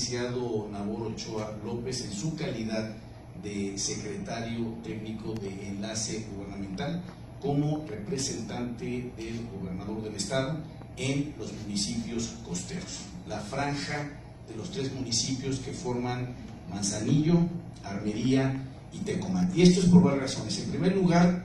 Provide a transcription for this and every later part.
licenciado Nabor Ochoa López en su calidad de secretario técnico de Enlace Gubernamental como representante del gobernador del estado en los municipios costeros, la franja de los 3 municipios que forman Manzanillo, Armería y Tecomán. Y esto es por varias razones. En primer lugar,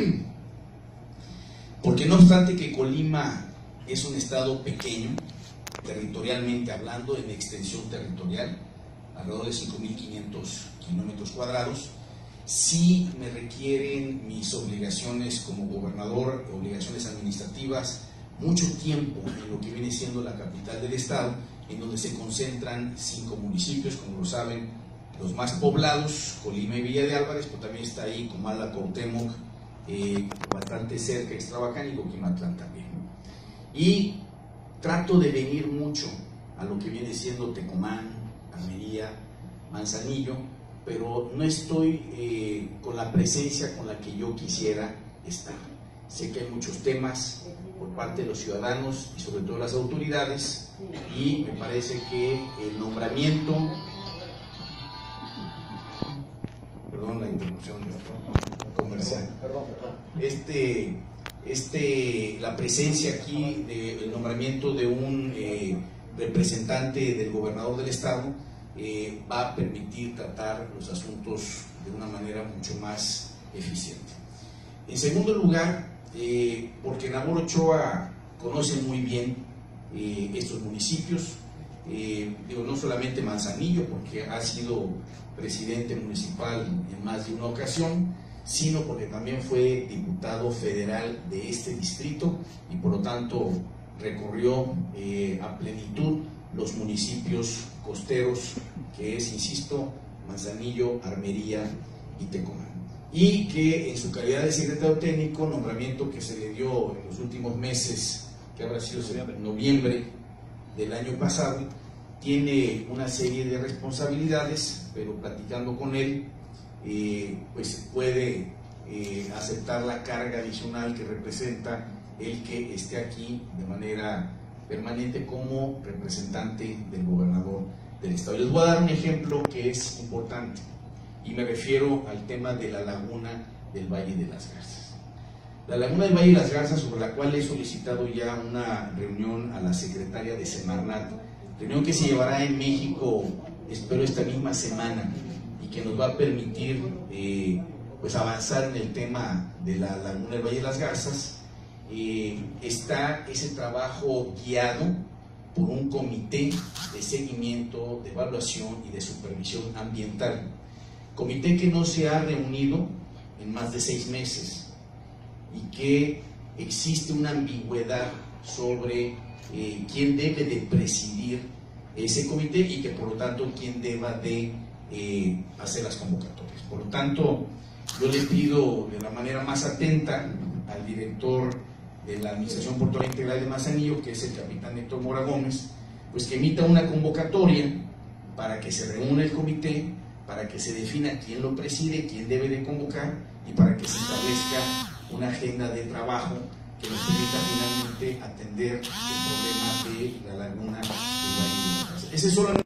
porque no obstante que Colima es un estado pequeño, territorialmente hablando, en extensión territorial, alrededor de 5.500 kilómetros cuadrados, sí me requieren mis obligaciones como gobernador, obligaciones administrativas, mucho tiempo en lo que viene siendo la capital del estado, en donde se concentran 5 municipios, como lo saben, los más poblados, Colima y Villa de Álvarez, pero también está ahí Comala, Cuauhtémoc, bastante cerca, Extrabaján y Coquimatlán también. Y trato de venir mucho a lo que viene siendo Tecomán, Armería, Manzanillo, pero no estoy con la presencia con la que yo quisiera estar. Sé que hay muchos temas por parte de los ciudadanos y sobre todo las autoridades, y me parece que el nombramiento, perdón la interrupción comercial, la presencia aquí del nombramiento de un representante del gobernador del estado va a permitir tratar los asuntos de una manera mucho más eficiente. En segundo lugar, porque Nabor Ochoa conoce muy bien estos municipios, no solamente Manzanillo, porque ha sido presidente municipal en más de una ocasión, sino porque también fue diputado federal de este distrito y por lo tanto recorrió a plenitud los municipios costeros, que es, insisto, Manzanillo, Armería y Tecomán. Y que en su calidad de secretario técnico, nombramiento que se le dio en los últimos meses, que habrá sido en noviembre del año pasado, tiene una serie de responsabilidades, pero platicando con él, pues puede aceptar la carga adicional que representa el que esté aquí de manera permanente como representante del gobernador del estado. Les voy a dar un ejemplo que es importante y me refiero al tema de la laguna del Valle de las Garzas. La laguna del Valle de las Garzas, sobre la cual he solicitado ya una reunión a la secretaria de Semarnat, reunión que se llevará en México, espero esta misma semana, y que nos va a permitir pues avanzar en el tema de la laguna del Valle de las Garzas. Está ese trabajo guiado por un comité de seguimiento, de evaluación y de supervisión ambiental. Comité que no se ha reunido en más de 6 meses y que existe una ambigüedad sobre quién debe de presidir ese comité y que por lo tanto quién deba de hacer las convocatorias. Por lo tanto, yo le pido de la manera más atenta al director de la Administración Portuaria Integral de Manzanillo, que es el capitán Héctor Mora Gómez, pues que emita una convocatoria para que se reúna el comité, para que se defina quién lo preside, quién debe de convocar y para que se establezca una agenda de trabajo que nos permita finalmente atender el problema de la laguna del Valle de las Garzas. Ese es solamente